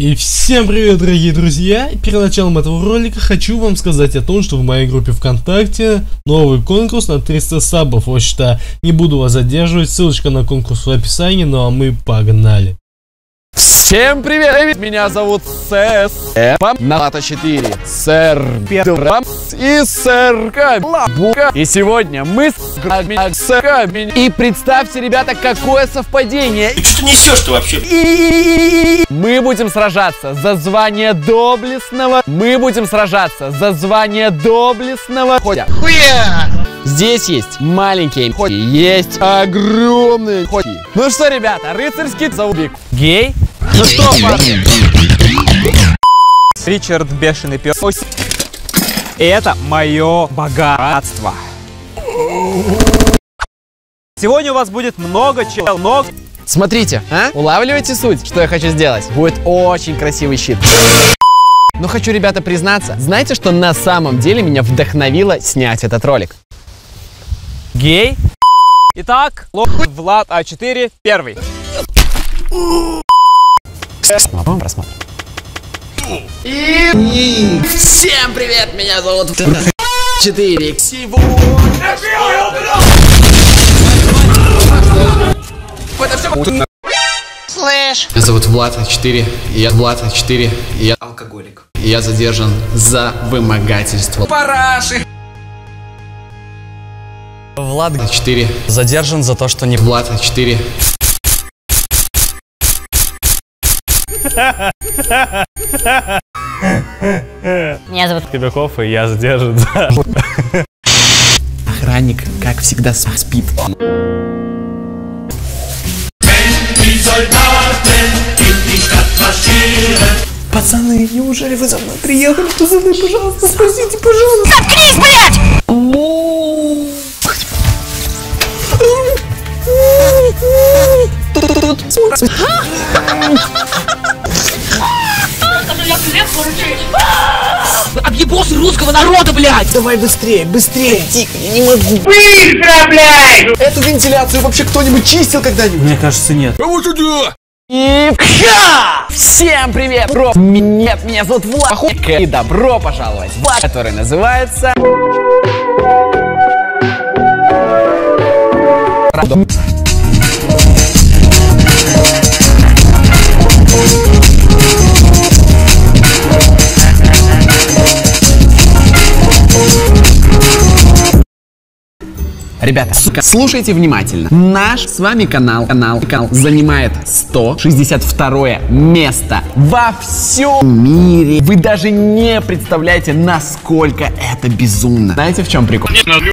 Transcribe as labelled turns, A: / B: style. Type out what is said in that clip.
A: И всем привет, дорогие друзья! Перед началом этого ролика хочу вам сказать о том, что в моей группе ВКонтакте новый конкурс на 300 сабов. Вот что, не буду вас задерживать, ссылочка на конкурс в описании, ну а мы погнали!
B: Всем привет! Меня зовут Сэс Ната 4, Сэр Педрам и Сэр Кабука. И сегодня мы с Сэр. И представьте, ребята, какое совпадение!
C: Ты что несешь-то вообще?
B: Мы будем сражаться за звание доблестного. Ходя. Здесь есть маленькие ходи, есть огромные ходи. Ну что, ребята, рыцарский заубик. Гей? Ну что, парни?
D: Ричард Бешеный Пес. И это мое богатство. Сегодня у вас будет много чел.
B: Смотрите, улавливаете суть, что я хочу сделать? Будет очень красивый щит. Но хочу, ребята, признаться, знаете, что на самом деле меня вдохновило снять этот ролик?
D: Гей? Итак, Влад А4 первый.
B: Просмотрим. И всем привет, меня зовут 4.
E: Слышь.
B: Меня зовут Влад А4, и я
C: Алкоголик.
B: И я задержан за вымогательство.
C: Параши.
B: Влад А4
D: Задержан за то, что не...
B: Влад А4.
E: Меня зовут
D: Кобяков, и я задержан за...
B: Охранник, как всегда, спит. Пацаны, неужели вы за мной приехали? Пацаны, пожалуйста, спасите, пожалуйста.
E: Заткнись, блядь! Объебался русского народа, блядь!
B: Давай быстрее, быстрее! Тихо, я не могу.
E: Быстро, блядь!
B: Эту вентиляцию вообще кто-нибудь чистил когда-нибудь?
D: Мне кажется, нет.
B: И всем привет, бро! Меня зовут Влад. И добро пожаловать в Влад, который называется... Ребята, слушайте внимательно. Наш с вами канал занимает 162 место во всем мире. Вы даже не представляете, насколько это безумно. Знаете, в чем прикол?